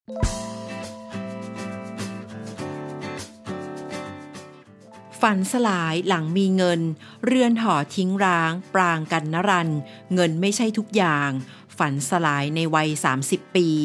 ฝันสลายหลังมีเงินเรือนหอทิ้งร้างปรางกันนรันเงินไม่ใช่ทุกอย่างฝันสลายในวัย30 ปี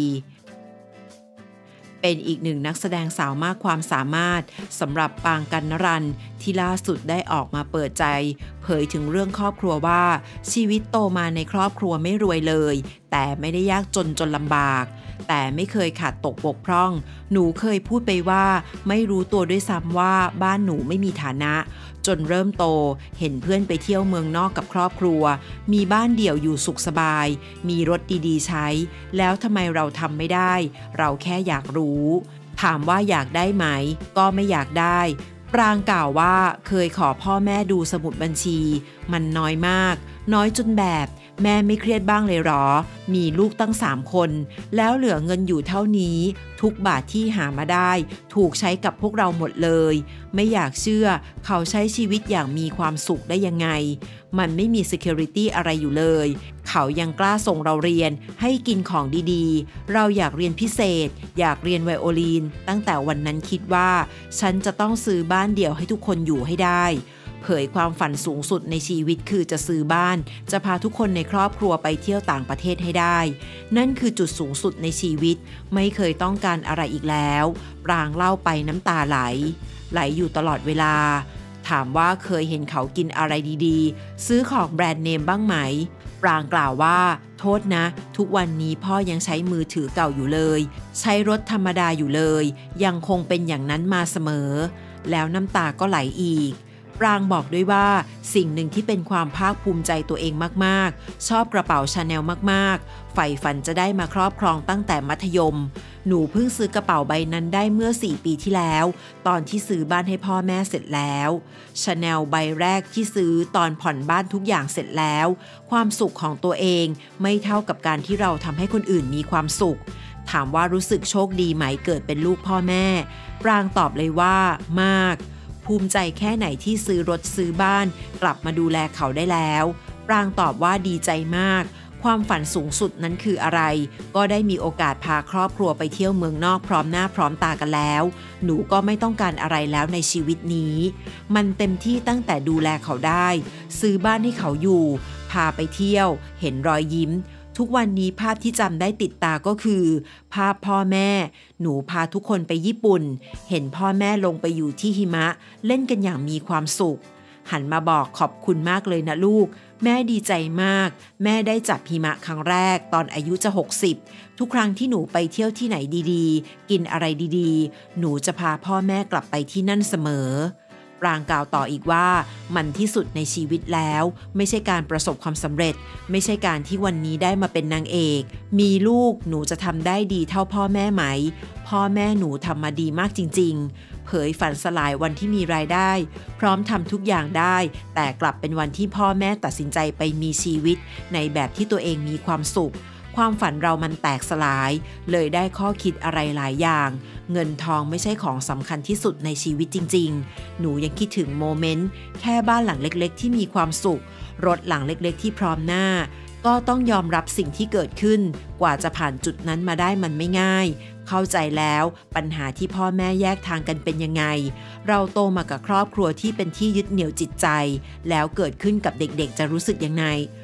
เป็นอีกหนึ่งนักแสดงสาวมากความสามารถสำหรับปางกันนรันที่ล่าสุดได้ออกมาเปิดใจเผยถึงเรื่องครอบครัวว่าชีวิตโตมาในครอบครัวไม่รวยเลยแต่ไม่ได้ยากจนลำบากแต่ไม่เคยขาดตกบกพร่องหนูเคยพูดไปว่าไม่รู้ตัวด้วยซ้ำว่าบ้านหนูไม่มีฐานะจนเริ่มโตเห็นเพื่อนไปเที่ยวเมืองนอกกับครอบครัวมีบ้านเดี่ยวอยู่สุขสบายมีรถดีๆใช้แล้วทำไมเราทำไม่ได้เราแค่อยากรู้ถามว่าอยากได้ไหมก็ไม่อยากได้ปรางกล่าวว่าเคยขอพ่อแม่ดูสมุดบัญชีมันน้อยมากน้อยจนแบบแม่ไม่เครียดบ้างเลยหรอมีลูกตั้ง3 คนแล้วเหลือเงินอยู่เท่านี้ทุกบาทที่หามาได้ถูกใช้กับพวกเราหมดเลยไม่อยากเชื่อเขาใช้ชีวิตอย่างมีความสุขได้ยังไงมันไม่มี security อะไรอยู่เลยเขายังกล้าส่งเราเรียนให้กินของดีๆเราอยากเรียนพิเศษอยากเรียนไวโอลินตั้งแต่วันนั้นคิดว่าฉันจะต้องซื้อบ้านเดี่ยวให้ทุกคนอยู่ให้ได้เผยความฝันสูงสุดในชีวิตคือจะซื้อบ้านจะพาทุกคนในครอบครัวไปเที่ยวต่างประเทศให้ได้นั่นคือจุดสูงสุดในชีวิตไม่เคยต้องการอะไรอีกแล้วปรางเล่าไปน้ำตาไหลอยู่ตลอดเวลาถามว่าเคยเห็นเขากินอะไรดีๆซื้อของแบรนด์เนมบ้างไหมปรางกล่าวว่าโทษนะทุกวันนี้พ่อยังใช้มือถือเก่าอยู่เลยใช้รถธรรมดาอยู่เลยยังคงเป็นอย่างนั้นมาเสมอแล้วน้ำตาก็ไหลอีกปรางบอกด้วยว่าสิ่งหนึ่งที่เป็นความภาคภูมิใจตัวเองมากๆชอบกระเป๋าชาแนลมากๆใฝ่ฝันจะได้มาครอบครองตั้งแต่มัธยมหนูเพิ่งซื้อกระเป๋าใบนั้นได้เมื่อ4 ปีที่แล้วตอนที่ซื้อบ้านให้พ่อแม่เสร็จแล้วชาแนลใบแรกที่ซื้อตอนผ่อนบ้านทุกอย่างเสร็จแล้วความสุขของตัวเองไม่เท่ากับการที่เราทำให้คนอื่นมีความสุขถามว่ารู้สึกโชคดีไหมเกิดเป็นลูกพ่อแม่ปรางตอบเลยว่ามากภูมิใจแค่ไหนที่ซื้อรถซื้อบ้านกลับมาดูแลเขาได้แล้วปรางตอบว่าดีใจมากความฝันสูงสุดนั้นคืออะไรก็ได้มีโอกาสพาครอบครัวไปเที่ยวเมืองนอกพร้อมหน้าพร้อมตากันแล้วหนูก็ไม่ต้องการอะไรแล้วในชีวิตนี้มันเต็มที่ตั้งแต่ดูแลเขาได้ซื้อบ้านให้เขาอยู่พาไปเที่ยวเห็นรอยยิ้มทุกวันนี้ภาพที่จำได้ติดตาก็คือภาพพ่อแม่หนูพาทุกคนไปญี่ปุ่นเห็นพ่อแม่ลงไปอยู่ที่หิมะเล่นกันอย่างมีความสุขหันมาบอกขอบคุณมากเลยนะลูกแม่ดีใจมากแม่ได้จับหิมะครั้งแรกตอนอายุจะ60ทุกครั้งที่หนูไปเที่ยวที่ไหนดีๆกินอะไรดีๆหนูจะพาพ่อแม่กลับไปที่นั่นเสมอปรางกล่าวต่ออีกว่ามันที่สุดในชีวิตแล้วไม่ใช่การประสบความสำเร็จไม่ใช่การที่วันนี้ได้มาเป็นนางเอกมีลูกหนูจะทำได้ดีเท่าพ่อแม่ไหมพ่อแม่หนูทำมาดีมากจริงๆเผยฝันสลายวันที่มีรายได้พร้อมทำทุกอย่างได้แต่กลับเป็นวันที่พ่อแม่ตัดสินใจไปมีชีวิตในแบบที่ตัวเองมีความสุขความฝันเรามันแตกสลายเลยได้ข้อคิดอะไรหลายอย่างเงินทองไม่ใช่ของสำคัญที่สุดในชีวิตจริงๆหนูยังคิดถึงโมเมนต์แค่บ้านหลังเล็กๆที่มีความสุขรถหลังเล็กๆที่พร้อมหน้าก็ต้องยอมรับสิ่งที่เกิดขึ้นกว่าจะผ่านจุดนั้นมาได้มันไม่ง่ายเข้าใจแล้วปัญหาที่พ่อแม่แยกทางกันเป็นยังไงเราโตมากับครอบครัวที่เป็นที่ยึดเหนี่ยวจิตใจแล้วเกิดขึ้นกับเด็กๆจะรู้สึกยังไง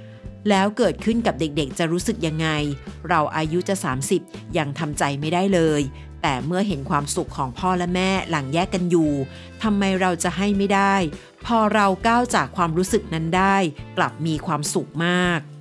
เราอายุจะ30ยังทำใจไม่ได้เลยแต่เมื่อเห็นความสุขของพ่อและแม่หลังแยกกันอยู่ทำไมเราจะให้ไม่ได้พอเราก้าวจากความรู้สึกนั้นได้กลับมีความสุขมาก